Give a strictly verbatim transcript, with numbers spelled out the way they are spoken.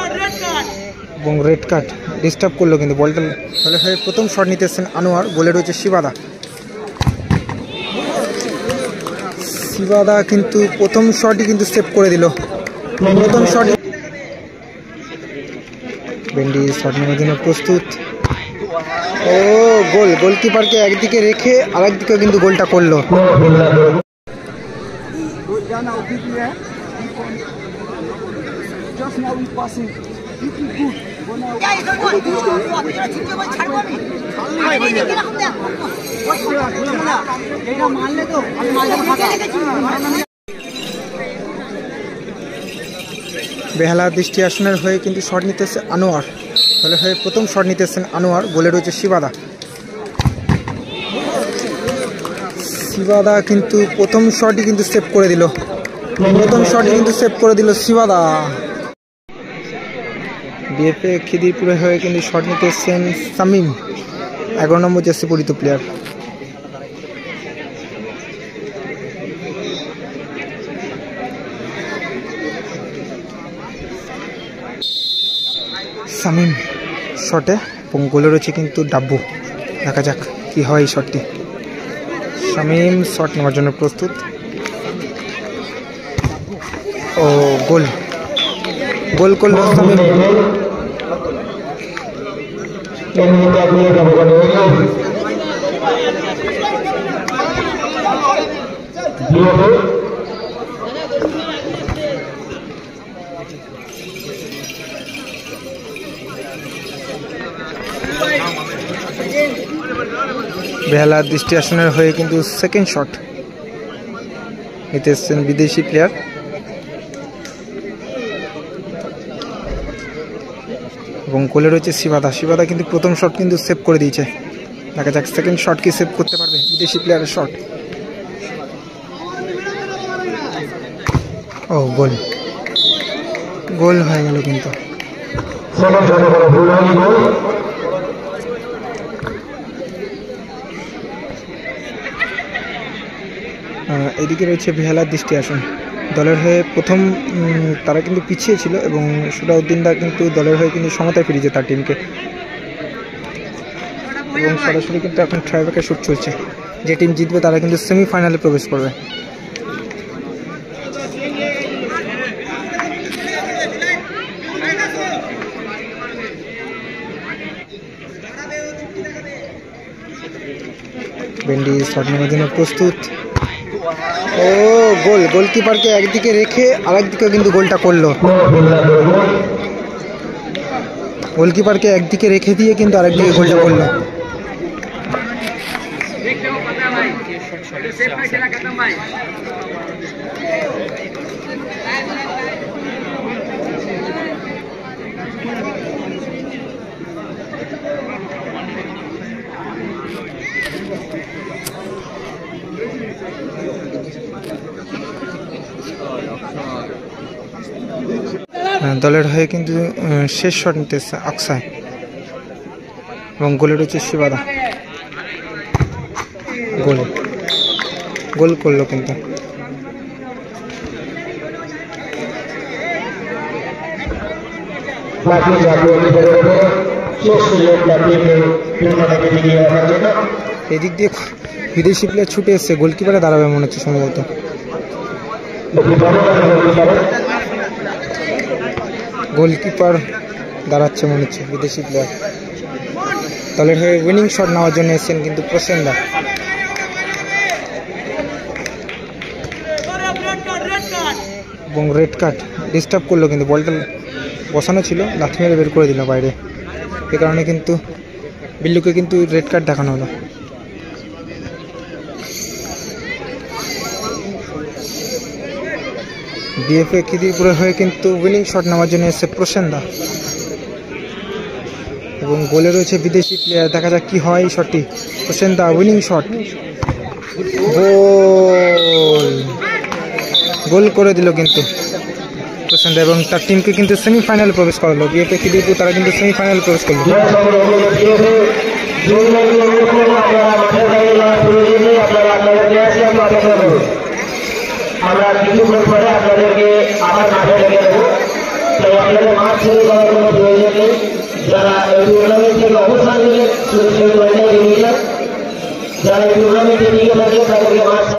এবং red card disturb করলো কিন্তু বলটা। তাহলে হয়ে প্রথম শট নিতে এসছেন আনোয়ার, গোলে রয়েছে শিবাদা। শিবাদা কিন্তু প্রথম শটই কিন্তু সেভ করে দিল। প্রথম শট বেন্ডি শট নেওয়ার জন্য প্রস্তুত। ও গোল, গোলকিপারকে একদিকে রেখে আরেক দিকে কিন্তু গোলটা করলো। বেহালা দৃষ্টি আসনের হয়ে কিন্তু শট নিতেছে আনোয়ার। তাহলে হয়ে প্রথম শট নিতেছেন আনোয়ার, গোলে রয়েছে শিবাদা। শিবাদা কিন্তু প্রথম শটই কিন্তু সেভ করে দিল। প্রথম শটই কিন্তু সেভ করে দিল শিবাদা। বিএফএ খিদিরপুরে হয়ে কিন্তু শট নিতে এসছেন সামিম, এগারো নম্বর জার্সি পরিচিত প্লেয়ার। সামিম শটে এবং গোলে রয়েছে কিন্তু ডাব্বু। দেখা যাক কি হয় এই শটটি। সামিম শট নেওয়ার জন্য প্রস্তুত। ও গোল, গোল করলো সামিম। বেহালা দৃষ্টি আসনের হয়ে কিন্তু সেকেন্ড শট নিতে এসছেন বিদেশি প্লেয়ার। এবং গোলে রয়েছে শিবাদা। শিবাদা কিন্তু প্রথম শট কিন্তু সেভ করে দিয়েছে। দেখা যাক সেকেন্ড শট কি সেভ করতে পারবে বিদেশি প্লেয়ারের শট। ও গোল, গোল হয়ে গেল কিন্তু। এদিকে রয়েছে বেহালার দৃষ্টি আসন। দলের হয়ে প্রথম তারা কিন্তু পিছিয়ে ছিল এবং সুরাউদ্দিনদা কিন্তু দলের হয়ে কিন্তু সমতায় ফিরিয়েছে তার টিমকে। এবং সরাসরি কিন্তু এখন ট্রাইব্রেকার শুট চলছে। যে টিম জিতবে তারা কিন্তু সেমিফাইনালে প্রবেশ করবে। বেন্ডি শট নেওয়ার জন্য প্রস্তুত। ও গোল, গোলকিপারকে একদিকে রেখে আরেক দিকে কিন্তু গোলটা করলো। গোলকিপারকে একদিকে রেখে দিয়ে কিন্তু আরেকদিকে গোলটা করলো। দলের হয়ে কিন্তু শেষ শট নিতে আকসায় এবং গোলে রয়েছে শিবাদা। গোল, গোল করলো কিন্তু। এদিক দিয়ে বিদেশি প্লেয়ার ছুটে এসছে, গোলকিপারে দাঁড়াবে মনে হচ্ছে সম্ভবত। গোলকিপার দাঁড়াচ্ছে মনে হচ্ছে বিদেশি প্লেয়ার। দলের হয়ে উইনিং শট নেওয়ার জন্য এসেছেন কিন্তু প্রসেনদা। এবং রেড কার্ড ডিস্টার্ব করলো কিন্তু বলটা বসানো ছিল, লাথি মেরে বের করে দিল বাইরে। এ কারণে কিন্তু বিল্লুকে কিন্তু রেড কার্ড দেখানো হলো। বিএফএ খিদিরপুরের হয়ে কিন্তু উইনিং শট নেওয়ার জন্য এসেছে প্রসেনদা এবং গোলে রয়েছে বিদেশি প্লেয়ার। দেখা যাক কি হয় এই শটটি। প্রসেনদা উইনিং শট, গোল, গোল করে দিল কিন্তু প্রসেনদা এবং তার টিমকে কিন্তু সেমিফাইনালে প্রবেশ করালো। বিএফএ খিদিরপুর তারা কিন্তু সেমিফাইনালে প্রবেশ করলো। আমরা কিছুক্ষণ পরে আপনাদেরকে আবার মাঠে রেখে দেবো, তাই আপনাদের মাঠ ছেড়ে যাওয়ার কোনো প্রয়োজন নেই। যারা এই টুর্নামেন্ট থেকে অবসর নিলে সেই টুর্নামেন্টে নিয়ে যান, যারা এই টুর্নামেন্টে নিয়ে থাকে তাদেরকে মাঠ